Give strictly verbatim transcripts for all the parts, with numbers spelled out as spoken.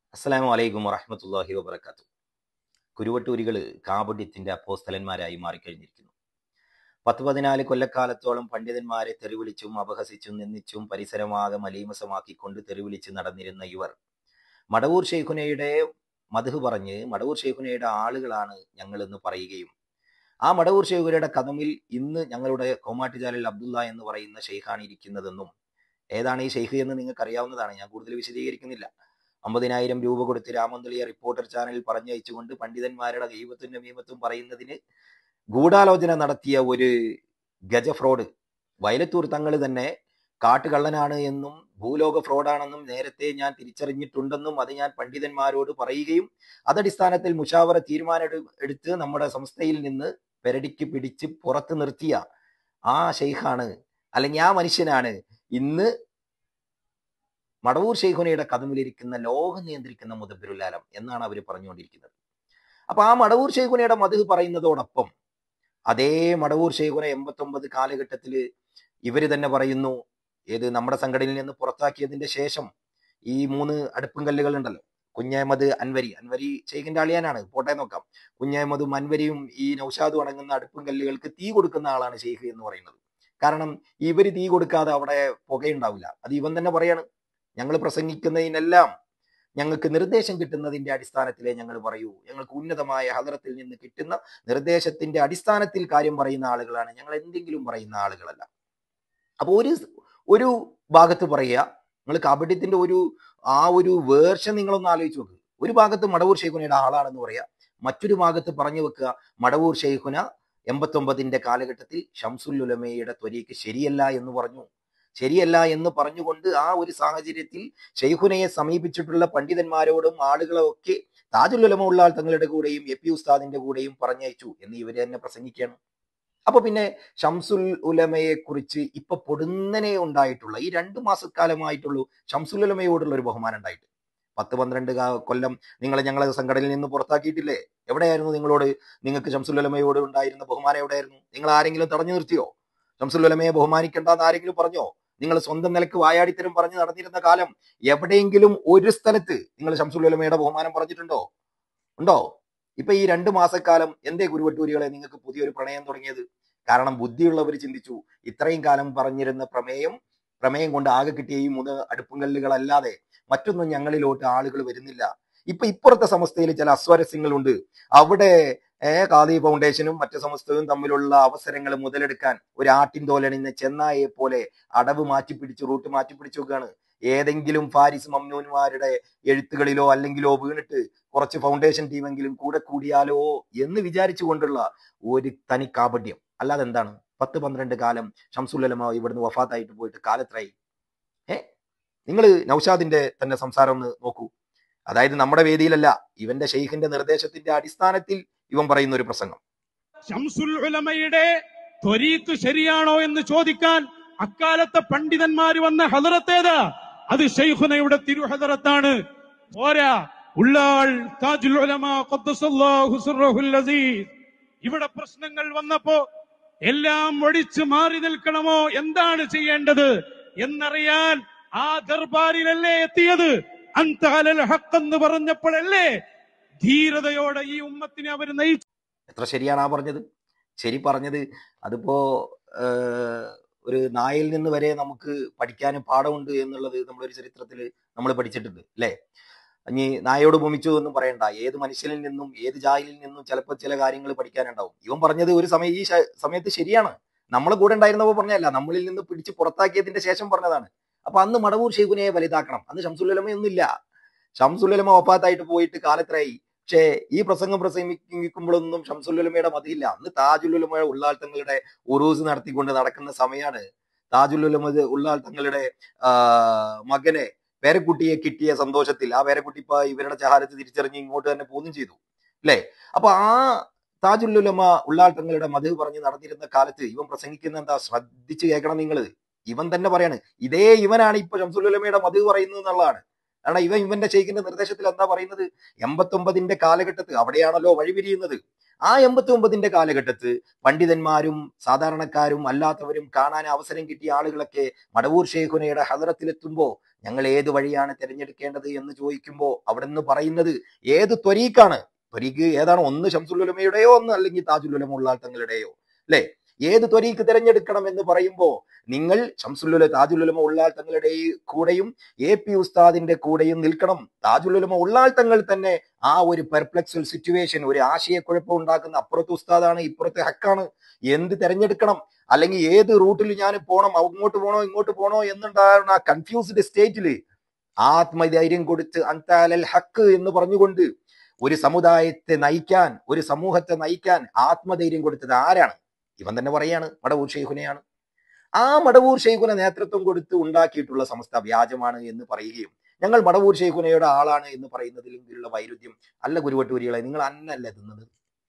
അസ്സലാമു അലൈക്കും വറഹ്മത്തുള്ളാഹി വബറകാതുഹു. കുരുവട്ടൂരികൾ കാപട്യത്തിന്റെ അപ്പോസ്തലന്മാരായി മാറിക്കഴിഞ്ഞിരിക്കുന്നു. പത്ത് പതിനാല് കൊല്ലക്കാലത്തോളം പണ്ഡിതന്മാരെ തെറിവിളിച്ചും അപഹസിച്ചും നിന്ദിച്ചും പരിസരമാകെ മലീമസമാക്കിക്കൊണ്ട് തെറിവിളിച്ച് നടന്നിരുന്ന ഇവർ മടവൂർ ഷെയ്ഖുനയുടെ മദ്ഹ് പറഞ്ഞ് മടവൂർ ഷെയ്ഖുനയുടെ ആളുകളാണ് ഞങ്ങൾ എന്ന് പറയുകയും ആ മടവൂർ ഷെയ്ഖുനയുടെ കദമിൽ ഇന്ന് ഞങ്ങളുടെ കോമാട്ടുചാലിൽ അബ്ദുള്ള എന്ന് പറയുന്ന ഷെയ്ഖാണ് ഇരിക്കുന്നതെന്നും ഏതാണ് ഈ ഷെയ്ഖ് എന്ന് നിങ്ങൾക്ക് അറിയാവുന്നതാണ്. ഞാൻ കൂടുതൽ വിശദീകരിക്കുന്നില്ല. അമ്പതിനായിരം രൂപ കൊടുത്ത് രാമന്തളിയ റിപ്പോർട്ടർ ചാനലിൽ പറഞ്ഞയച്ചുകൊണ്ട് പണ്ഡിതന്മാരുടെ ഗൈബത്തും നമീമത്തും പറയുന്നതിന് ഗൂഢാലോചന നടത്തിയ ഒരു ഗജ ഫ്രോഡ് വയലത്തൂർ തങ്ങൾ തന്നെ കാട്ടുകള്ളനാണ് എന്നും ഭൂലോക ഫ്രോഡാണെന്നും നേരത്തെ ഞാൻ തിരിച്ചറിഞ്ഞിട്ടുണ്ടെന്നും അത് ഞാൻ പണ്ഡിതന്മാരോട് പറയുകയും അതടിസ്ഥാനത്തിൽ മുഷാവറ തീരുമാനം എടുത്ത് നമ്മുടെ സംസ്ഥയിൽ നിന്ന് പെരടിക്ക് പിടിച്ച് പുറത്ത് നിർത്തിയ ആ ഷെയ്ഖാണ്, അല്ലെങ്കിൽ ആ മനുഷ്യനാണ് ഇന്ന് മടവൂർ ഷെയ്ഖുനയുടെ കദമിലിരിക്കുന്ന ലോകം നിയന്ത്രിക്കുന്ന മുദബ്ബിറുൽ ആലം എന്നാണ് അവർ പറഞ്ഞുകൊണ്ടിരിക്കുന്നത്. അപ്പൊ ആ മടവൂർ ഷെയ്ഖുനയുടെ മദ്ഹ് പറയുന്നതോടൊപ്പം അതേ മടവൂർ ഷെയ്ഖുന എൺപത്തൊമ്പത് കാലഘട്ടത്തിൽ ഇവര് തന്നെ പറയുന്നു, ഏത് നമ്മുടെ സംഘടനയിൽ നിന്ന് പുറത്താക്കിയതിന്റെ ശേഷം ഈ മൂന്ന് അടുപ്പും കല്ലുകൾ ഉണ്ടല്ലോ, കുഞ്ഞഹമ്മദ് അൻവരി അൻവരി ഷെയ്ഖിന്റെ അളിയാനാണ്, പോട്ടെ നോക്കാം. കുഞ്ഞഹമ്മദും അൻവരിയും ഈ നൗഷാദും അടങ്ങുന്ന അടുപ്പും കല്ലുകൾക്ക് തീ കൊടുക്കുന്ന ആളാണ് ഷെയ്ഖ് എന്ന് പറയുന്നത്. കാരണം ഇവര് തീ കൊടുക്കാതെ അവിടെ പുകയുണ്ടാവില്ല. അത് ഇവൻ തന്നെ പറയാണ്. ഞങ്ങൾ പ്രസംഗിക്കുന്നതിനെല്ലാം ഞങ്ങൾക്ക് നിർദ്ദേശം കിട്ടുന്നതിന്റെ അടിസ്ഥാനത്തിലേ ഞങ്ങൾ പറയൂ. ഞങ്ങൾക്ക് ഉന്നതമായ ഹദറത്തിൽ നിന്ന് കിട്ടുന്ന നിർദ്ദേശത്തിന്റെ അടിസ്ഥാനത്തിൽ കാര്യം പറയുന്ന ആളുകളാണ് ഞങ്ങൾ, എന്തെങ്കിലും പറയുന്ന ആളുകളല്ല. അപ്പൊ ഒരു ഒരു ഭാഗത്ത് പറയുക, നിങ്ങൾ കാപട്യത്തിന്റെ ഒരു ആ ഒരു വേർഷൻ നിങ്ങളൊന്ന് ആലോചിച്ച് നോക്ക്. ഒരു ഭാഗത്ത് മടവൂർ ഷെയ്ഖുനയുടെ ആളാണെന്ന് പറയാ, മറ്റൊരു ഭാഗത്ത് പറഞ്ഞു വെക്കുക മടവൂർ ഷെയ്ഖുന എൺപത്തൊമ്പതിന്റെ കാലഘട്ടത്തിൽ ഷംസുൽ ഉലമയുടെ ത്വരീക്ക് ശരിയല്ല എന്ന് പറഞ്ഞു. ശരിയല്ല എന്ന് പറഞ്ഞുകൊണ്ട് ആ ഒരു സാഹചര്യത്തിൽ ഷെയ്ഖുനയെ സമീപിച്ചിട്ടുള്ള പണ്ഡിതന്മാരോടും ആളുകളൊക്കെ താജുൽ ഉലമ ഉള്ള ആൾ തങ്ങളുടെ കൂടെയും എ പി ഉസ്താദിന്റെ കൂടെയും പറഞ്ഞയച്ചു എന്ന് ഇവര് തന്നെ പ്രസംഗിക്കുകയാണ്. അപ്പൊ പിന്നെ ഷംസുൽ ഉലമയെ കുറിച്ച് ഇപ്പൊ പൊടുന്നനെ ഉണ്ടായിട്ടുള്ള ഈ രണ്ടു മാസക്കാലമായിട്ടുള്ളൂ ഷംസുൽ ഉലമയോടുള്ള ഒരു ബഹുമാനം ഉണ്ടായിട്ട്. പത്ത് പന്ത്രണ്ട് കൊല്ലം നിങ്ങളെ ഞങ്ങളെ സംഘടനയിൽ നിന്ന് പുറത്താക്കിയിട്ടില്ലേ? എവിടെയായിരുന്നു നിങ്ങളോട് നിങ്ങൾക്ക് ഷംസുൽ ഉലമയോട് ഉണ്ടായിരുന്ന ബഹുമാനം? എവിടെയായിരുന്നു? നിങ്ങൾ ആരെങ്കിലും തടഞ്ഞു നിർത്തിയോ? ഷംസുൽ ഉലമയെ ബഹുമാനിക്കേണ്ടെന്ന് ആരെങ്കിലും പറഞ്ഞോ? നിങ്ങൾ സ്വന്തം നിലക്ക് വായാടിത്തരം പറഞ്ഞ് നടന്നിരുന്ന കാലം എവിടെയെങ്കിലും ഒരു സ്ഥലത്ത് നിങ്ങൾ ഷംസുൽ ഉലമയുടെ ബഹുമാനം പറഞ്ഞിട്ടുണ്ടോ? ഉണ്ടോ? ഇപ്പൊ ഈ രണ്ടു മാസക്കാലം എന്തേ കുരുവട്ടൂരികളെ നിങ്ങൾക്ക് പുതിയൊരു പ്രണയം തുടങ്ങിയത്? കാരണം ബുദ്ധിയുള്ളവർ ചിന്തിച്ചു, ഇത്രയും കാലം പറഞ്ഞിരുന്ന പ്രമേയം പ്രമേയം കൊണ്ട് ആകെ കിട്ടിയ ഈ മൂന്ന് അടുപ്പുകല്ലുകളല്ലാതെ മറ്റൊന്നും ഞങ്ങളിലോട്ട് ആളുകൾ വരുന്നില്ല. ഇപ്പൊ ഇപ്പുറത്തെ സമസ്തയിൽ ചില അസ്വാരസ്യങ്ങളുണ്ട്. അവിടെ ഏർ ഖാദി ഫൗണ്ടേഷനും മറ്റു സമസ്തവും തമ്മിലുള്ള അവസരങ്ങൾ മുതലെടുക്കാൻ ഒരു ആട്ടിൻ തോലണിഞ്ഞ ചെന്നായെ പോലെ അടവ് മാറ്റിപ്പിടിച്ച് റൂട്ട് മാറ്റിപ്പിടിച്ചു നോക്കുകയാണ്. ഏതെങ്കിലും ഫാരിസ് മംനൂന്മാരുടെ എഴുത്തുകളിലോ അല്ലെങ്കിലോ വീണിട്ട് കുറച്ച് ഫൗണ്ടേഷൻ ടീമെങ്കിലും കൂടെ കൂടിയാലോ എന്ന് വിചാരിച്ചു കൊണ്ടുള്ള ഒരു തനി കാപട്യം. അല്ലാതെ എന്താണ്? പത്ത് പന്ത്രണ്ട് കാലം ഷംസുൽ ഉലമ ഇവിടുന്ന് വഫാത്തായിട്ട് പോയിട്ട് കാലത്രായി. ഏ നിങ്ങൾ നൗഷാദിന്റെ തന്നെ സംസാരം ഒന്ന് നോക്കൂ. അതായത് നമ്മുടെ വേദിയിലല്ല, ഇവന്റെ ഷെയ്ഖിന്റെ നിർദ്ദേശത്തിന്റെ അടിസ്ഥാനത്തിൽ ഇവൻ പറയുന്ന ഒരു പ്രസംഗം. ഷംസുൽ ഉലമയുടെ ത്വരീഖ് ശരിയാണോ എന്ന് ചോദിക്കാൻ അക്കാലത്തെ പണ്ഡിതന്മാര് വന്ന ഹദറത്തേതാ? അത് ഷെയ്ഖുനയുടെ തിരുഹദറത്താണ്. പോരാ, ഉള്ളാൾ താജുൽ ഉലമ ഖദ്ദസല്ലാഹു സിർറഹുൽ അസീസ് ഇവിടെ പ്രശ്നങ്ങൾ വന്നപ്പോ എല്ലാം ഒഴിച്ചു മാറി നിൽക്കണമോ, എന്താണ് ചെയ്യേണ്ടത് എന്നറിയാൻ ആ ദർബാറിലല്ലേ എത്തിയത്? അൻതഅലൽ ഹഖ് എന്ന് പറഞ്ഞപ്പോഴല്ലേ ധീരതയോടെ ഈ ഉമ്മത്തിനെ അവർ നയിച്ചു. എത്ര ശരിയാണ് ആ പറഞ്ഞത്? ശരി പറഞ്ഞത് അതിപ്പോ ഒരു നായിൽ നിന്ന് വരെ നമുക്ക് പഠിക്കാനും പാഠമുണ്ട് എന്നുള്ളത് നമ്മളൊരു ചരിത്രത്തിൽ നമ്മൾ പഠിച്ചിട്ടുണ്ട് അല്ലേ? ഇനി നായോട് ഭൂമിച്ചു എന്നും പറയണ്ട, ഏത് മനുഷ്യനിൽ നിന്നും ഏത് ജാഹിലിൽ നിന്നും ചിലപ്പോൾ ചില കാര്യങ്ങൾ പഠിക്കാനുണ്ടാവും. ഇവൻ പറഞ്ഞത് ഒരു സമയം ഈ സമയത്ത് ശരിയാണ്. നമ്മളെ കൂടെ ഉണ്ടായിരുന്നപ്പോ പറഞ്ഞല്ല, നമ്മളിൽ നിന്ന് പിടിച്ച് പുറത്താക്കിയതിന്റെ ശേഷം പറഞ്ഞതാണ്. അപ്പൊ അന്ന് മടവൂർ ഷെയ്ഖുനയെ വലുതാക്കണം. അന്ന് ഷംസുൽ ഉലമയൊന്നുമില്ല. ഷംസുൽ ഉലമ വഫാത്തായിട്ട് പോയിട്ട് കാലത്രായി. പക്ഷേ ഈ പ്രസംഗം പ്രസംഗിക്കുമ്പോഴൊന്നും ഷംസുൽ ഉലമയുടെ മതിയില്ല. അന്ന് താജുൽ ഉലമ ഉള്ളാൾ തങ്ങളുടെ ഉറൂസ് നടത്തിക്കൊണ്ട് നടക്കുന്ന സമയമാണ്. താജുൽ ഉലമ ഉള്ളാൾ തങ്ങളുടെ ആ മകനെ പേരക്കുട്ടിയെ കിട്ടിയ സന്തോഷത്തിൽ ആ പേരക്കുട്ടി ഇപ്പൊ ഇവരുടെ ചഹാരത്ത് തിരിച്ചറിഞ്ഞ് ഇങ്ങോട്ട് തന്നെ പോന്നും ചെയ്തു അല്ലേ? അപ്പൊ ആ താജുൽ ഉലമ ഉള്ളാൾ തങ്ങളുടെ മദ്ഹ് പറഞ്ഞ് നടന്നിരുന്ന കാലത്ത് ഇവൻ പ്രസംഗിക്കുന്ന എന്താ ശ്രദ്ധിച്ച് കേൾക്കണം നിങ്ങൾ. ഇവൻ തന്നെ പറയാണ്, ഇതേ ഇവനാണ് ഇപ്പൊ ഷംസുൽ ഉലമയുടെ മദ്ഹ് പറയുന്നത് എന്നുള്ളതാണ്. കാരണം ഇവൻ ഇവന്റെ ഷെയ്ഖിന്റെ നിർദ്ദേശത്തിൽ എന്താ പറയുന്നത്? എൺപത്തൊമ്പതിന്റെ കാലഘട്ടത്ത് അവിടെയാണല്ലോ വഴിപിരിയുന്നത്. ആ എൺപത്തി ഒമ്പതിന്റെ കാലഘട്ടത്ത് പണ്ഡിതന്മാരും സാധാരണക്കാരും അല്ലാത്തവരും കാണാൻ അവസരം കിട്ടിയ ആളുകളൊക്കെ മടവൂർ ഷെയ്ഖുനയുടെ ഹദറത്തിലെത്തുമ്പോ ഞങ്ങൾ ഏത് വഴിയാണ് തിരഞ്ഞെടുക്കേണ്ടത് എന്ന് ചോദിക്കുമ്പോൾ അവിടെ നിന്ന് പറയുന്നത് ഏത് ത്വരീക്കാണ്. ത്വരീക്ക് ഏതാണ്? ഒന്ന് ശംസുൽ ഉലമയുടെയോ ഒന്ന് അല്ലെങ്കിൽ താജുൽ ഉലമ ഉള്ളാൾ തങ്ങളുടെയോ, അല്ലെ? ഏത് ത്വരീക്ക് തിരഞ്ഞെടുക്കണം എന്ന് പറയുമ്പോൾ നിങ്ങൾ ശംസുൽ ഉലമ താജുൽ ഉലമ ഉള്ളാൾ തങ്ങളുടെ കൂടെയും എ പി ഉസ്താദിന്റെ കൂടെയും നിൽക്കണം. താജുൽ ഉലമ ഉള്ളാൾ തങ്ങൾ തന്നെ ആ ഒരു പെർപ്ലക്സൽ സിറ്റുവേഷൻ, ഒരു ആശയക്കുഴപ്പം ഉണ്ടാക്കുന്ന, അപ്പുറത്ത് ഉസ്താദാണ് ഇപ്പുറത്തെ ഹക്കാണ്, എന്ത് തിരഞ്ഞെടുക്കണം, അല്ലെങ്കിൽ ഏത് റൂട്ടിൽ ഞാൻ പോകണം, അങ്ങോട്ട് പോകണോ ഇങ്ങോട്ട് പോകണോ എന്നുണ്ടാകുന്ന ആ കൺഫ്യൂസ്ഡ് സ്റ്റേറ്റില് ആത്മധൈര്യം കൊടുത്ത് അൻതാലൽ ഹക്ക് എന്ന് പറഞ്ഞുകൊണ്ട് ഒരു സമുദായത്തെ നയിക്കാൻ, ഒരു സമൂഹത്തെ നയിക്കാൻ ആത്മധൈര്യം കൊടുത്തത് ആരാണ്? ഇവൻ തന്നെ പറയാണ് മടവൂർ ഷെയ്ഖുനെയാണ്. ആ മടവൂർ ഷെയ്ഖുനെ നേതൃത്വം കൊടുത്ത് ഉണ്ടാക്കിയിട്ടുള്ള സമസ്ത വ്യാജമാണ് എന്ന് പറയുകയും ഞങ്ങൾ മടവൂർ ഷെയ്ഖുനയുടെ ആളാണ് എന്ന് പറയുന്നതിലുള്ള വൈരുദ്ധ്യം അല്ല കുരുവട്ടൂരികളെ, നിങ്ങൾ അന്നല്ല തിന്നത്.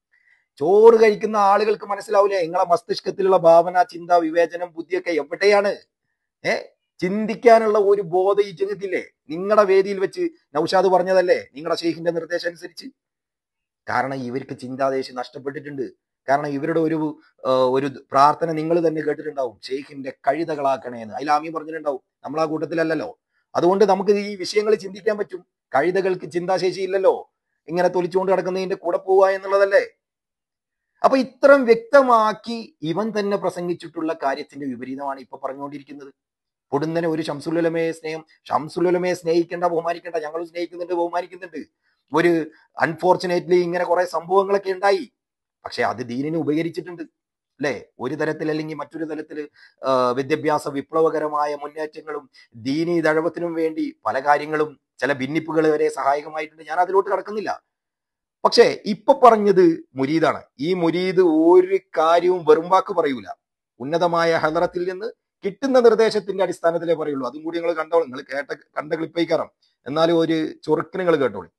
ചോറ് കഴിക്കുന്ന ആളുകൾക്ക് മനസ്സിലാവില്ലേ നിങ്ങളെ മസ്തിഷ്കത്തിലുള്ള ഭാവന, ചിന്ത, വിവേചനം, ബുദ്ധിയൊക്കെ എവിടെയാണ്? ഏ ചിന്തിക്കാനുള്ള ഒരു ബോധം ഈ ജനത്തില്ലേ? നിങ്ങളുടെ വേദിയിൽ വെച്ച് നൗഷാദ് പറഞ്ഞതല്ലേ നിങ്ങളുടെ ഷെയ്ഖിന്റെ നിർദ്ദേശം അനുസരിച്ച്. കാരണം ഇവർക്ക് ചിന്താദേശം നഷ്ടപ്പെട്ടിട്ടുണ്ട്. കാരണം ഇവരുടെ ഒരു ഒരു പ്രാർത്ഥന നിങ്ങൾ തന്നെ കേട്ടിട്ടുണ്ടാവും, ഷെയ്ഖിന്റെ കഴുതകളാക്കണേന്ന്. അതിൽ ആമീൻ പറഞ്ഞിട്ടുണ്ടാവും. നമ്മൾ ആ കൂട്ടത്തിലല്ലല്ലോ. അതുകൊണ്ട് നമുക്ക് ഈ വിഷയങ്ങൾ ചിന്തിക്കാൻ പറ്റും. കഴുതകൾക്ക് ചിന്താശേഷി ഇല്ലല്ലോ, ഇങ്ങനെ തൊലിച്ചുകൊണ്ട് കിടക്കുന്നതിന്റെ കൂടെ പോവുക എന്നുള്ളതല്ലേ. അപ്പൊ ഇത്രയും വ്യക്തമാക്കി ഇവൻ തന്നെ പ്രസംഗിച്ചിട്ടുള്ള കാര്യത്തിന്റെ വിപരീതമാണ് ഇപ്പൊ പറഞ്ഞുകൊണ്ടിരിക്കുന്നത്. പൊടുന്നനെ ഒരു ശംസുൽ ഉലമയെ സ്നേഹം, ശംസുൽ ഉലമയെ സ്നേഹിക്കേണ്ട, ബഹുമാനിക്കേണ്ട, ഞങ്ങൾ സ്നേഹിക്കുന്നുണ്ട്, ബഹുമാനിക്കുന്നുണ്ട്. ഒരു അൺഫോർച്ചുനേറ്റ്ലി ഇങ്ങനെ കുറെ സംഭവങ്ങളൊക്കെ ഉണ്ടായി. പക്ഷെ അത് ദീനിന് ഉപകരിച്ചിട്ടുണ്ട്, അല്ലെ? ഒരു തരത്തിൽ അല്ലെങ്കിൽ മറ്റൊരു തരത്തിൽ വിദ്യാഭ്യാസ വിപ്ലവകരമായ മുന്നേറ്റങ്ങളും ദീനി ദഴവത്തിനും വേണ്ടി പല കാര്യങ്ങളും, ചില ഭിന്നിപ്പുകൾ വരെ സഹായകമായിട്ടുണ്ട്. ഞാൻ അതിലോട്ട് കടക്കുന്നില്ല. പക്ഷെ ഇപ്പൊ പറഞ്ഞത് മുരീദാണ്. ഈ മുരീദ് ഒരു കാര്യവും വെറും വാക്ക് പറയൂല. ഉന്നതമായ ഹദറത്തിൽ നിന്ന് കിട്ടുന്ന നിർദ്ദേശത്തിന്റെ അടിസ്ഥാനത്തിലേ പറയുള്ളൂ. അതും കൂടി നിങ്ങൾ കണ്ടോളൂ. നിങ്ങൾ കേട്ട കണ്ട ക്ലിപ്പൈക്കാറാം, എന്നാലും ഒരു ചൊറുക്കിന് നിങ്ങൾ കേട്ടോളൂ.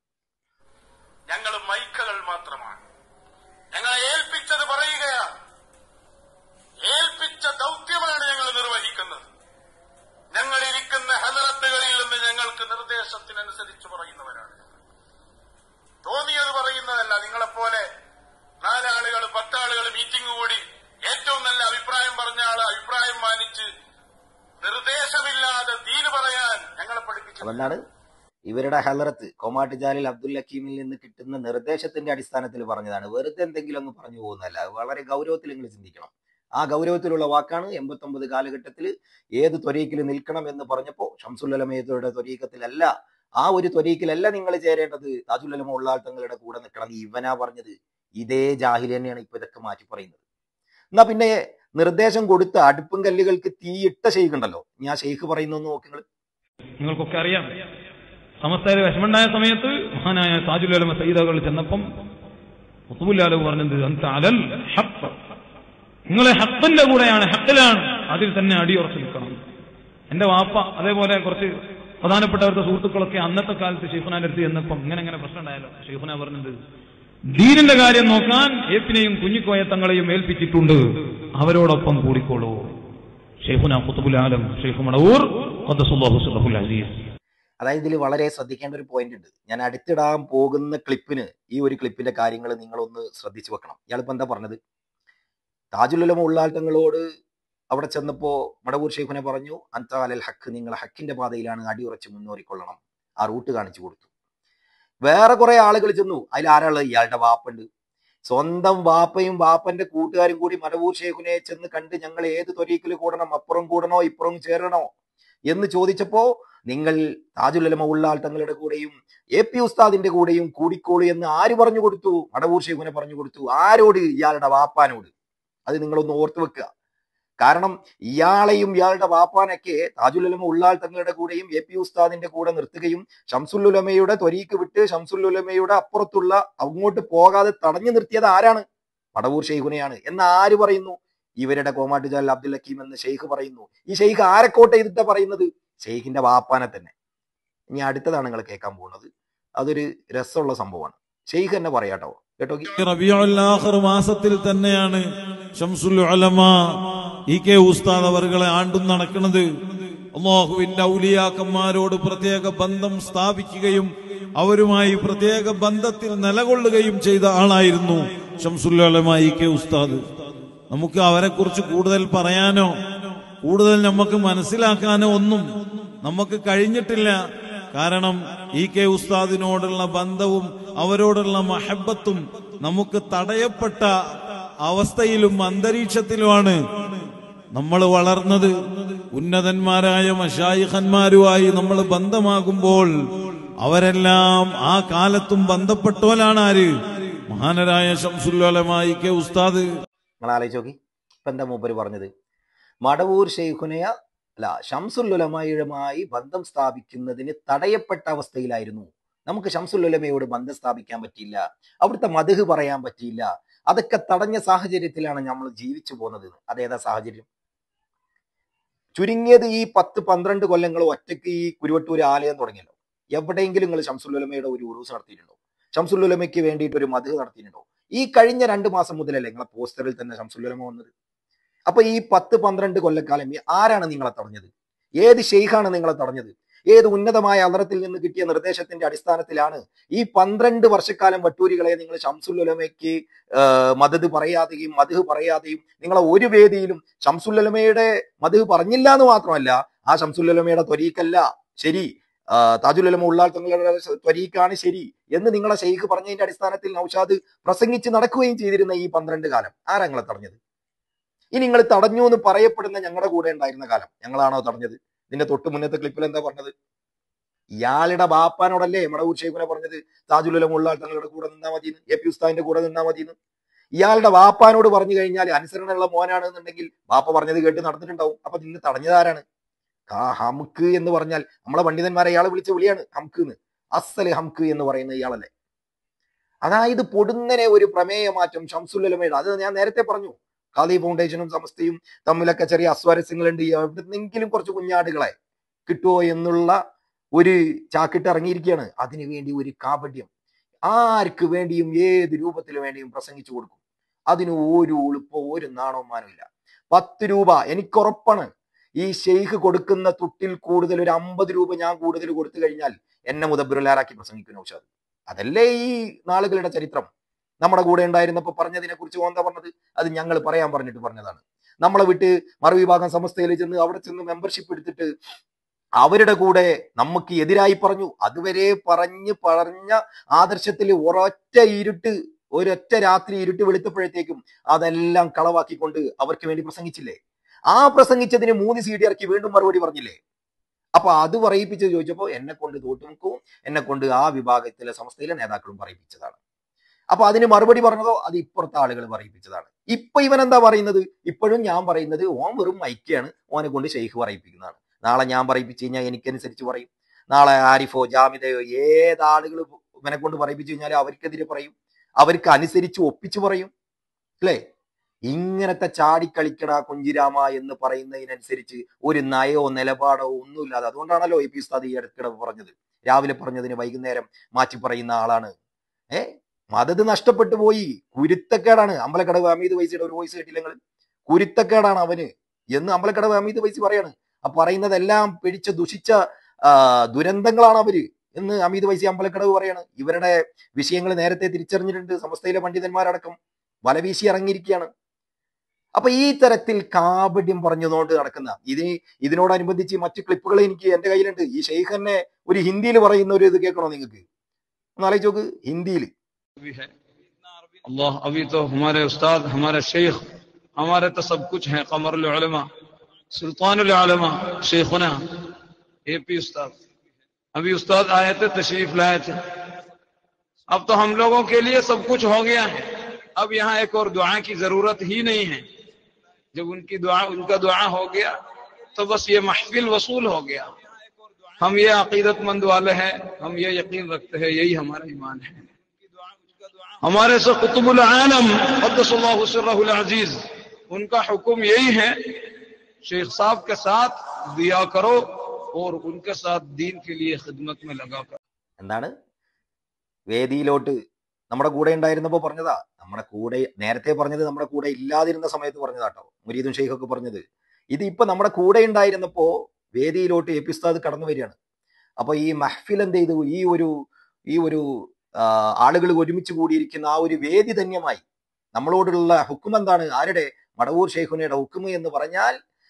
ഞങ്ങൾ മൈക്കകൾ മാത്രമാണ്, ഞങ്ങളെ ഏൽപ്പിച്ചത് പറയുകയാണ്, ഏൽപ്പിച്ച ദൗത്യമാണ് ഞങ്ങൾ നിർവഹിക്കുന്നത്. ഞങ്ങൾ ഇരിക്കുന്ന ഹദറത്തുകളിൽ നിന്ന് ഞങ്ങൾക്ക് നിർദ്ദേശത്തിനനുസരിച്ച് പറയുന്നവരാണ്. തോന്നിയത് പറയുന്നതല്ല. നിങ്ങളെപ്പോലെ നാലാളുകൾ പത്താളുകൾ മീറ്റിംഗ് കൂടി ഏറ്റവും നല്ല അഭിപ്രായം പറഞ്ഞ ആള് അഭിപ്രായം മാനിച്ച് നിർദ്ദേശമില്ലാതെ ദീന് പറയാൻ ഞങ്ങളെ പഠിപ്പിച്ചു. അതുകൊണ്ടാണ് ഇവരുടെ ഹലറത്ത് കോമാട്ടുചാലിൽ അബ്ദുൽ ഹക്കീമിൽ നിന്ന് കിട്ടുന്ന നിർദ്ദേശത്തിന്റെ അടിസ്ഥാനത്തിൽ പറഞ്ഞതാണ്. വെറുതെ എന്തെങ്കിലും ഒന്ന് പറഞ്ഞു പോകുന്നതല്ല. വളരെ ഗൗരവത്തിൽ നിങ്ങൾ ചിന്തിക്കണം. ആ ഗൗരവത്തിലുള്ള വാക്കാണ് എൺപത്തി ഒമ്പത് കാലഘട്ടത്തിൽ ഏത് ത്വരീക്കിൽ നിൽക്കണം എന്ന് പറഞ്ഞപ്പോ ശംസുൽ ഉലമയുടെ ത്വരീക്കത്തിലല്ല, ആ ഒരു ത്വരീക്കിലല്ല നിങ്ങൾ ചേരേണ്ടത്, താജുൽ ഉലമ ഉള്ളാൾ തങ്ങളുടെ കൂടെ നിൽക്കണം. ഇവനാ പറഞ്ഞത്. ഇതേ ജാഹിൽ തന്നെയാണ് ഇപ്പൊ ഇതൊക്കെ മാറ്റി പറയുന്നത്. എന്നാ പിന്നെ നിർദ്ദേശം കൊടുത്ത അടുപ്പും കല്ലുകൾക്ക് തീയിട്ട ഷെയ്ഖ് ഉണ്ടല്ലോ, ഞാൻ ഷെയ്ഖ് പറയുന്നു നോക്കി. നിങ്ങൾ നിങ്ങൾക്കൊക്കെ അറിയാം, സമസ്തയിലെ വിഷമുണ്ടായ സമയത്ത് മഹാനായ താജുൽ ഉലമ സയ്യിദുകൾ ചെന്നപ്പം ഖുതുബുൽ പറഞ്ഞത് അൻത അലൽ ഹഖ്, നിങ്ങളെ ഹഖിന്റെ കൂടെയാണ്, ഹഖിലാണ്, അതിൽ തന്നെ അടിയുറച്ചു നിൽക്കണം. എന്റെ വാപ്പ അതേപോലെ കുറച്ച് പ്രധാനപ്പെട്ടവരുടെ സുഹൃത്തുക്കളൊക്കെ അന്നത്തെ കാലത്ത് ഷെയ്ഖുനാന്റെ അടുത്ത് ചെന്നപ്പം ഇങ്ങനെ ഇങ്ങനെ പ്രശ്നം ഉണ്ടായല്ലോ. ഷെയ്ഖുന പറഞ്ഞത് ദീനിന്റെ കാര്യം നോക്കാൻ ഏപ്പിനെയും കുഞ്ഞിക്കോയ തങ്ങളെയും ഏൽപ്പിച്ചിട്ടുണ്ട്, അവരോടൊപ്പം കൂടിക്കോളൂ. ഷെയ്ഖുന ഖുതുബുൽ ആലം ഷെയ്ഖ് മടവൂർ ഖദ്ദസല്ലാഹു സിർറഹുൽ അസീസ്. അതായത് ഇതിൽ വളരെ ശ്രദ്ധിക്കേണ്ട ഒരു പോയിന്റ് ഉണ്ട്. ഞാൻ അടുത്തിടാൻ പോകുന്ന ക്ലിപ്പിന് ഈ ഒരു ക്ലിപ്പിന്റെ കാര്യങ്ങൾ നിങ്ങളൊന്ന് ശ്രദ്ധിച്ചു വെക്കണം. ഇയാളിപ്പോ എന്താ പറഞ്ഞത്? താജുൽ ഉലമ ഉള്ളാൾ തങ്ങളോട് അവിടെ ചെന്നപ്പോ മടവൂർ ഷെയ്ഖുനെ പറഞ്ഞു അൻത അലൽ ഹക്ക്, നിങ്ങൾ ഹക്കിന്റെ പാതയിലാണ്, അടിയുറച്ച് മുന്നേറിക്കൊള്ളണം. ആ റൂട്ട് കാണിച്ചു കൊടുത്തു. വേറെ കുറെ ആളുകൾ ചെന്നു. അതിൽ ആരാളുള്ളത്? ഇയാളുടെ വാപ്പുണ്ട്. സ്വന്തം വാപ്പയും വാപ്പന്റെ കൂട്ടുകാരും കൂടി മടവൂർ ഷെയ്ഖുനെ ചെന്ന് കണ്ട് ഞങ്ങൾ ഏത് ത്വരീക്കിൽ കൂടണം, അപ്പുറം കൂടണോ ഇപ്പുറം ചേരണോ എന്ന് ചോദിച്ചപ്പോ നിങ്ങൾ താജുൽ ഉലമ ഉള്ളാൾ തങ്ങളുടെ കൂടെയും എ പി ഉസ്താദിന്റെ കൂടെയും കൂടിക്കോളൂ എന്ന് ആര് പറഞ്ഞു കൊടുത്തു? മടവൂർ ഷെയ്ഖുനെ പറഞ്ഞു കൊടുത്തു. ആരോട്? ഇയാളുടെ വാപ്പാനോട്. അത് നിങ്ങളൊന്ന് ഓർത്തു വെക്കുക. കാരണം ഇയാളെയും ഇയാളുടെ വാപ്പാനൊക്കെ താജുൽ ഉലമ ഉള്ളാൾ തങ്ങളുടെ കൂടെയും എ പി ഉസ്താദിന്റെ കൂടെ നിർത്തുകയും ശംസുൽ ഉലമയുടെ ത്വരീക്ക് വിട്ട് ശംസുൽ ഉലമയുടെ അപ്പുറത്തുള്ള അങ്ങോട്ട് പോകാതെ തടഞ്ഞു നിർത്തിയത് ആരാണ്? മടവൂർ ഷെയ്ഖുനെയാണ് എന്ന് ആര് പറയുന്നു? ഇവരുടെ കോമാട്ടുചാൽ അബ്ദുൽ ഹക്കീം എന്ന് ഷെയ്ഖ് പറയുന്നു. ഈ ഷെയ്ഖ് ആരെ കോട്ട് ചെയ്തിട്ടാ പറയുന്നത്? ഷെയ്ഖിന്റെ വാപ്പാനെ തന്നെ. ഇനി അടുത്തതാണ് നിങ്ങൾ കേൾക്കാൻ പോകുന്നത്. അതൊരു രസമുള്ള സംഭവമാണ്. ഷെയ്ഖ് തന്നെ പറയാട്ടോ, കേട്ടോ. റബീഉൽ ആഖിർ മാസത്തിൽ തന്നെയാണ് ശംസുൽ ഉലമ ഇ കെ ഉസ്താദ് അവർകളെ ആണ്ടും നടക്കുന്നത്. അല്ലാഹുവിന്റെ ഔലിയാക്കന്മാരോട് പ്രത്യേക ബന്ധം സ്ഥാപിക്കുകയും അവരുമായി പ്രത്യേക ബന്ധത്തിൽ നിലകൊള്ളുകയും ചെയ്ത ആളായിരുന്നു ശംസുൽ ഉലമ ഇ കെ ഉസ്താദ്. നമുക്ക് അവരെ കുറിച്ച് കൂടുതൽ പറയാനോ കൂടുതൽ നമുക്ക് മനസ്സിലാക്കാനോ ഒന്നും നമുക്ക് കഴിഞ്ഞിട്ടില്ല. കാരണം ഇ കെ ഉസ്താദിനോടുള്ള ബന്ധവും അവരോടുള്ള മഹബത്തും നമുക്ക് തടയപ്പെട്ട അവസ്ഥയിലും അന്തരീക്ഷത്തിലുമാണ് നമ്മൾ വളർന്നത്. ഉന്നതന്മാരായ മശായിഖന്മാരുമായി നമ്മൾ ബന്ധമാകുമ്പോൾ അവരെല്ലാം ആ കാലത്തും ബന്ധപ്പെട്ടവരാണ്. ആര്? മഹാനരായ ശംസുൽ ഉലമാ ഇ കെ ഉസ്താദ്. നിങ്ങൾ ആലോചിച്ച് നോക്കി, ഇപ്പൊ എന്താ മൂപ്പര് പറഞ്ഞത്? മടവൂർ ശൈഖുനയ അല്ല ശംസുൽ ഉലമയുമായി ബന്ധം സ്ഥാപിക്കുന്നതിന് തടയപ്പെട്ട അവസ്ഥയിലായിരുന്നു. നമുക്ക് ശംസുൽ ഉലമയോട് ബന്ധം സ്ഥാപിക്കാൻ പറ്റിയില്ല, അവിടുത്തെ മദ്ഹ് പറയാൻ പറ്റിയില്ല, അതൊക്കെ തടഞ്ഞ സാഹചര്യത്തിലാണ് നമ്മൾ ജീവിച്ചു പോകുന്നത്. അതേതാ സാഹചര്യം? ചുരുങ്ങിയത് ഈ പത്ത് പന്ത്രണ്ട് കൊല്ലങ്ങൾ ഒറ്റയ്ക്ക് ഈ കുരുവട്ടൂർ ആലയം തുടങ്ങിയല്ലോ. എവിടെയെങ്കിലും നിങ്ങൾ ശംസുൽ ഉലമയുടെ ഒരു ഉറൂസ് നടത്തിയിട്ടുണ്ടോ? ശംസുൽ ഉലമയ്ക്ക് വേണ്ടിയിട്ട് ഒരു മദ്ഹ് നടത്തിയിട്ടുണ്ടോ? ഈ കഴിഞ്ഞ രണ്ട് മാസം മുതലല്ലേ നിങ്ങളെ പോസ്റ്ററിൽ തന്നെ ശംസുൽ ഉലമ വന്നത്. അപ്പൊ ഈ പത്ത് പന്ത്രണ്ട് കൊല്ലക്കാലം ആരാണ് നിങ്ങളെ തടഞ്ഞത്? ഏത് ഷെയ്ഖാണ് നിങ്ങളെ തടഞ്ഞത്? ഏത് ഉന്നതമായ അദറത്തിൽ നിന്ന് കിട്ടിയ നിർദ്ദേശത്തിന്റെ അടിസ്ഥാനത്തിലാണ് ഈ പന്ത്രണ്ട് വർഷക്കാലം വട്ടൂരികളെ നിങ്ങൾ ശംസുൽ ഉലമയ്ക്ക് മദദ് പറയാതെയും മദ്ഹ് പറയാതെയും നിങ്ങളെ ഒരു വേദിയിലും ശംസുൽ ഉലമയുടെ മദ്ഹ് പറഞ്ഞില്ല എന്ന് മാത്രമല്ല, ആ ശംസുൽ ഉലമയുടെ ത്വരീഖല്ല ശരി, താജുൽ ഉലമ ഉള്ളാൾ തങ്ങളുടെ ത്വരീഖാണ് ശരി എന്ന് നിങ്ങളെ ഷെയ്ഖ് പറഞ്ഞതിന്റെ അടിസ്ഥാനത്തിൽ നൗഷാദ് പ്രസംഗിച്ച് നടക്കുകയും ചെയ്തിരുന്ന ഈ പന്ത്രണ്ട് കാലം ആരാ നിങ്ങളെ തടഞ്ഞത്? ഇനി നിങ്ങൾ തടഞ്ഞു എന്ന് പറയപ്പെടുന്ന ഞങ്ങളുടെ കൂടെ ഉണ്ടായിരുന്ന കാലം ഞങ്ങളാണോ തടഞ്ഞത്? ഇതിന്റെ തൊട്ട് മുന്നത്തെ ക്ലിപ്പിൽ എന്താ പറഞ്ഞത്? ഇയാളുടെ ബാപ്പാനോടല്ലേ മടവൂർ ഷെയ്ഖിനെ പറഞ്ഞത് താജുൽ ഉലമ ഉള്ളാൾ തങ്ങളുടെ കൂടെ നിന്നാ മതിയെന്ന്, എ പി ഉസ്താദിന്റെ കൂടെ നിന്നാ മതിയെന്ന്. ഇയാളുടെ ബാപ്പാനോട് പറഞ്ഞു കഴിഞ്ഞാൽ അനുസരണമുള്ള മോനാണെന്നുണ്ടെങ്കിൽ ബാപ്പ പറഞ്ഞത് കേട്ട് നടന്നിട്ടുണ്ടാവും. അപ്പൊ നിന്നെ തടഞ്ഞതാരാണ്? ആ ഹംക്ക് എന്ന് പറഞ്ഞാൽ നമ്മളെ പണ്ഡിതന്മാരെ ഇയാളെ വിളിച്ച വിളിയാണ് ഹംക്ക് എന്ന്. അസ്സല് ഹംക്ക് എന്ന് പറയുന്ന ഇയാളല്ലേ. അതായത് പൊടുന്നനെ ഒരു പ്രമേയ മാറ്റം ശംസുൽ ഉലമയുടെ. അത് ഞാൻ നേരത്തെ പറഞ്ഞു, ഖാദി ഫൗണ്ടേഷനും സമസ്തയും തമ്മിലൊക്കെ ചെറിയ അസ്വാരസ്യങ്ങളുണ്ട്, എവിടെന്നെങ്കിലും കുറച്ച് കുഞ്ഞാടുകളെ കിട്ടുമോ എന്നുള്ള ഒരു ചാക്കിട്ട് ഇറങ്ങിയിരിക്കുകയാണ്. അതിനുവേണ്ടി ഒരു കാപട്യം ആർക്ക് വേണ്ടിയും ഏത് രൂപത്തിൽ വേണ്ടിയും പ്രസംഗിച്ചു കൊടുക്കും. അതിന് ഒരു ഉളുപ്പോ ഒരു നാണവമാനവും ഇല്ല. പത്ത് രൂപ എനിക്കുറപ്പാണ് ഈ ഷെയ്ഖ് കൊടുക്കുന്ന തുട്ടിൽ കൂടുതൽ ഒരു അമ്പത് രൂപ ഞാൻ കൂടുതൽ കൊടുത്തു കഴിഞ്ഞാൽ എന്നെ മുദബ്ബിറുലാറാക്കി പ്രസംഗിക്കും നൗഷാദ്. അതല്ലേ ഈ നാളുകളുടെ ചരിത്രം. നമ്മുടെ കൂടെ ഉണ്ടായിരുന്നപ്പോ പറഞ്ഞതിനെ കുറിച്ച് എന്താ പറഞ്ഞത്? അത് ഞങ്ങൾ പറയാൻ പറഞ്ഞിട്ട് പറഞ്ഞതാണ്. നമ്മളെ വിട്ട് മറുവിഭാഗം സമസ്തയിൽ ചെന്ന് അവിടെ ചെന്ന് മെമ്പർഷിപ്പ് എടുത്തിട്ട് അവരുടെ കൂടെ നമുക്ക് എതിരായി പറഞ്ഞു. അതുവരെ പറഞ്ഞ് പറഞ്ഞ ആദർശത്തിൽ ഒരൊറ്റ ഇരുട്ട് ഒരൊറ്റ രാത്രി ഇരുട്ട് വെളുത്തപ്പോഴത്തേക്കും അതെല്ലാം കളവാക്കിക്കൊണ്ട് അവർക്ക് വേണ്ടി പ്രസംഗിച്ചില്ലേ? ആ പ്രസംഗിച്ചതിന് മൂന്ന് സി ഡി ഇറക്കി വീണ്ടും മറുപടി പറഞ്ഞില്ലേ? അപ്പൊ അത് പറയിപ്പിച്ച് ചോദിച്ചപ്പോ എന്നെ കൊണ്ട് തോട്ടുമുക്കും എന്നെ കൊണ്ട് ആ വിഭാഗത്തിലെ സമസ്തയിലെ നേതാക്കളും പറയിപ്പിച്ചതാണ്. അപ്പൊ അതിന് മറുപടി പറഞ്ഞതോ അത് ഇപ്പുറത്തെ ആളുകൾ പറയിപ്പിച്ചതാണ്. ഇപ്പൊ ഇവൻ എന്താ പറയുന്നത്? ഇപ്പോഴും ഞാൻ പറയുന്നത് ഓൻ വെറും മൈക്കയാണ്, ഓനെ കൊണ്ട് ഷെയ്ഖ് പറയിപ്പിക്കുന്നതാണ്. നാളെ ഞാൻ പറയിപ്പിച്ചു കഴിഞ്ഞാൽ എനിക്കനുസരിച്ച് പറയും. നാളെ ആരിഫോ ജാമിദയോ ഏതാളുകൾ ഇവനെ കൊണ്ട് പറയിപ്പിച്ചു കഴിഞ്ഞാൽ അവർക്കെതിരെ പറയും, അവർക്ക് അനുസരിച്ച് ഒപ്പിച്ചു പറയും. അല്ലേ? ഇങ്ങനത്തെ ചാടിക്കളിക്കട കുഞ്ചിരാമ എന്ന് പറയുന്നതിനനുസരിച്ച് ഒരു നയോ നിലപാടോ ഒന്നുമില്ലാതെ, അതുകൊണ്ടാണല്ലോ എ പി ഉസ്താദ് ഈ ഇടയ്ക്കിടെ പറഞ്ഞത്, രാവിലെ പറഞ്ഞതിന് വൈകുന്നേരം മാറ്റി പറയുന്ന ആളാണ്. ഏ മദത് നഷ്ടപ്പെട്ടു പോയി, കുരുത്തക്കേടാണ്. അമ്പലക്കടവ് അമീദ് വൈസിയുടെ ഒരു വോയിസ് കേട്ടില്ലെങ്കിൽ കുരുത്തക്കേടാണ് അവന് എന്ന് അമ്പലക്കടവ് അമീദ് വൈസി പറയാണ്. ആ പറയുന്നതെല്ലാം പിടിച്ച് ദുഷിച്ച ദുരന്തങ്ങളാണ് അവര് എന്ന് അമീദ് വൈസി അമ്പലക്കടവ് പറയാണ്. ഇവരുടെ വിഷയങ്ങൾ നേരത്തെ തിരിച്ചറിഞ്ഞിട്ടുണ്ട്. സമസ്തയിലെ പണ്ഡിതന്മാരടക്കം വലവീശി ഇറങ്ങിയിരിക്കുകയാണ്. അപ്പൊ ഈ തരത്തിൽ കാപട്യം പറഞ്ഞുകൊണ്ട് നടക്കുന്ന ഇതിന് ഇതിനോടനുബന്ധിച്ച് മറ്റു ക്ലിപ്പുകൾ എനിക്ക് എന്റെ കയ്യിലുണ്ട്. ഈ ഷെയ്ഖ് തന്നെ ഒരു ഹിന്ദിയിൽ പറയുന്ന ഒരു ഇത് കേൾക്കണോ നിങ്ങൾക്ക്? ഒന്ന് ആലോചിച്ച് നോക്ക്. ഹിന്ദിയിൽ अल्लाह अभी तो हमारे उस्ताद हमारे शेख हमारे तो सब कुछ है, कमरुल उलमा सुल्तानुल उलमा शेखुना ए पी उस्ताद. अभी उस्ताद आए थे, तशरीफ लाए थे. अब तो हम लोगों के लिए सब कुछ हो गया है. अब यहाँ एक और दुआ की जरूरत ही नहीं है. जब उनकी दुआ उनका दुआ हो गया तो बस ये महफिल वसूल हो गया. हम ये अकीदतमंद वाले हैं, हम ये यकीन रखते हैं, यही हमारा ईमान है. हमारे से कुतुबुल आलम क़द्दसल्लाहु सिर्रहुल अजीज उनका हुक्म यही है, शेख साहब के साथ दिया करो और उनके साथ दीन के लिए खिदमत में लगा करो. എന്താണ് വേദിയിലോട്ട് നമ്മുടെ കൂടെ ഉണ്ടായിരുന്നപ്പോ പറഞ്ഞതാ. നമ്മുടെ കൂടെ നേരത്തെ പറഞ്ഞത് നമ്മുടെ കൂടെ ഇല്ലാതിരുന്ന സമയത്ത് പറഞ്ഞതാട്ടോ മുരീദും ഷെയ്ഖൊക്കെ പറഞ്ഞത്. ഇത് ഇപ്പൊ നമ്മുടെ കൂടെ ഉണ്ടായിരുന്നപ്പോ വേദിയിലോട്ട് എ പി ഉസ്താദ് കടന്നു വരികയാണ്. അപ്പൊ ഈ മഹ്ഫിൽ എന്ത് ചെയ്തു? ഈ ഒരു ഈ ഒരു ആളുകൾ ഒരുമിച്ച് കൂടിയിരിക്കുന്ന ആ ഒരു വേദി ധന്യമായി. നമ്മളോടുള്ള ഹുക്കും എന്താണ്? ആരുടെ? മടവൂർ ഷെയ്ഖുനയുടെ ഹുക്കും എന്ന് പറഞ്ഞാൽ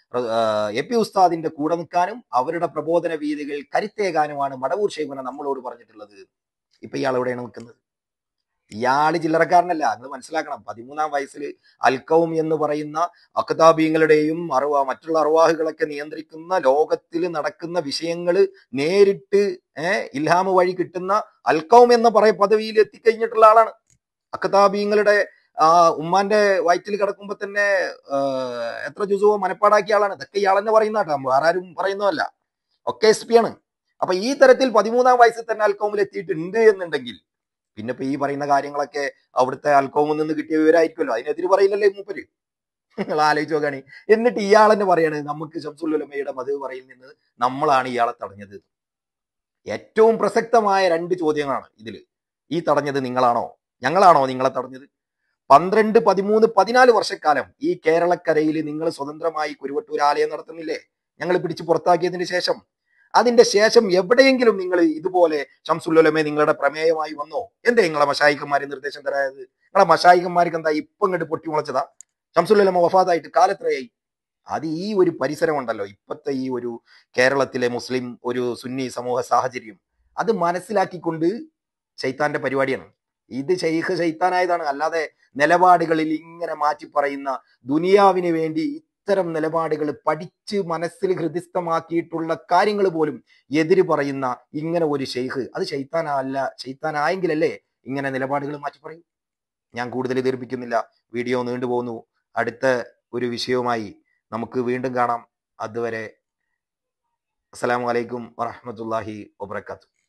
എ പി ഉസ്താദിന്റെ കൂടെ നിൽക്കാനും അവരുടെ പ്രബോധന വീതികൾ കരുത്തേകാനുമാണ് മടവൂർ ശൈഖുന നമ്മളോട് പറഞ്ഞിട്ടുള്ളത്. ഇപ്പൊ ഇയാൾ എവിടെയാണ് നിൽക്കുന്നത്? ഇയാള് ചില്ലറക്കാരനല്ല. നിങ്ങൾ മനസ്സിലാക്കണം. പതിമൂന്നാം വയസ്സിൽ അൽക്കൗം എന്ന് പറയുന്ന അക്താബീങ്ങളുടെയും അറുവ മറ്റുള്ള അറുവാഹുകളൊക്കെ നിയന്ത്രിക്കുന്ന ലോകത്തിൽ നടക്കുന്ന വിഷയങ്ങൾ നേരിട്ട് ഏഹ് ഇൽഹാമ് വഴി കിട്ടുന്ന അൽക്കൗം എന്ന പറയ പദവിയിൽ എത്തിക്കഴിഞ്ഞിട്ടുള്ള ആളാണ്. അക്താബീങ്ങളുടെ ആ ഉമ്മാന്റെ വയറ്റിൽ കിടക്കുമ്പോ തന്നെ എത്ര ജുസുവോ മനപ്പാടാക്കിയ ആളാണ്. ഇതൊക്കെ ഇയാൾ തന്നെ പറയുന്ന കേട്ടോ, വേറെ ആരും പറയുന്നതല്ല. ഒക്കെ എസ് പി ആണ്. അപ്പൊ ഈ തരത്തിൽ പതിമൂന്നാം വയസ്സിൽ തന്നെ അൽക്കൗമിൽ എത്തിയിട്ടുണ്ട് എന്നുണ്ടെങ്കിൽ പിന്നെ ഇപ്പൊ ഈ പറയുന്ന കാര്യങ്ങളൊക്കെ അവിടുത്തെ അൽക്കൗമിൽ നിന്ന് കിട്ടിയ വിവരമായിരിക്കുമല്ലോ. അതിനെതിര് പറയില്ലല്ലേ മൂപ്പര്. നിങ്ങൾ ആലോചിച്ച് നോക്കുകയാണ്. എന്നിട്ട് ഇയാൾ തന്നെ പറയാണ് നമുക്ക് ശംസുൽ ഉലമയുടെ മദ്ഹബ് പറയുന്നത് നമ്മളാണ് ഇയാളെ തടഞ്ഞത്. ഏറ്റവും പ്രസക്തമായ രണ്ട് ചോദ്യങ്ങളാണ് ഇതില്. ഈ തടഞ്ഞത് നിങ്ങളാണോ ഞങ്ങളാണോ നിങ്ങളെ തടഞ്ഞത്? പന്ത്രണ്ട് പതിമൂന്ന് പതിനാല് വർഷക്കാലം ഈ കേരളക്കരയിൽ നിങ്ങൾ സ്വതന്ത്രമായി കുരുവട്ടൂർ ആലയം നടത്തുന്നില്ലേ? ഞങ്ങൾ പിടിച്ച് പുറത്താക്കിയതിന് ശേഷം അതിന്റെ ശേഷം എവിടെയെങ്കിലും നിങ്ങൾ ഇതുപോലെ ശംസുൽ ഉലമയെ നിങ്ങളുടെ പ്രമേയമായി വന്നോ? എന്തേ നിങ്ങളെ മശായിഖന്മാരെ നിർദ്ദേശം തരായത്? നിങ്ങളെ മശായിഖന്മാർക്ക് എന്താ ഇപ്പം കണ്ട് പൊട്ടി മുളച്ചതാ? ശംസുൽ ഉലമ വഫാത്തായിട്ട് കാലത്രയായി? അത് ഈ ഒരു പരിസരം ഉണ്ടല്ലോ, ഇപ്പത്തെ ഈ ഒരു കേരളത്തിലെ മുസ്ലിം ഒരു സുന്നി സമൂഹ സാഹചര്യം അത് മനസ്സിലാക്കിക്കൊണ്ട് ശൈത്താന്റെ പരിപാടിയാണ് ഇത്. ശൈഖ് ശൈത്താനായതാണ്. അല്ലാതെ നിലപാടുകളിൽ ഇങ്ങനെ മാറ്റി പറയുന്ന ദുനിയാവിന് വേണ്ടി ഇത്തരം നിലപാടുകൾ പഠിച്ച് മനസ്സിൽ ഹൃദിസ്ഥമാക്കിയിട്ടുള്ള കാര്യങ്ങൾ പോലും എതിര് പറയുന്ന ഇങ്ങനെ ഒരു ശൈഖ് അത് ശൈത്താനല്ല. ശൈത്താനായെങ്കിലല്ലേ ഇങ്ങനെ നിലപാടുകൾ മാറ്റി പറയും. ഞാൻ കൂടുതൽ ദീർഘിപ്പിക്കുന്നില്ല, വീഡിയോ നീണ്ടുപോകുന്നു. അടുത്ത ഒരു വിഷയവുമായി നമുക്ക് വീണ്ടും കാണാം. അതുവരെ അസ്സലാമു അലൈക്കും വറഹ്മത്തുള്ളാഹി വബറകാതുഹു.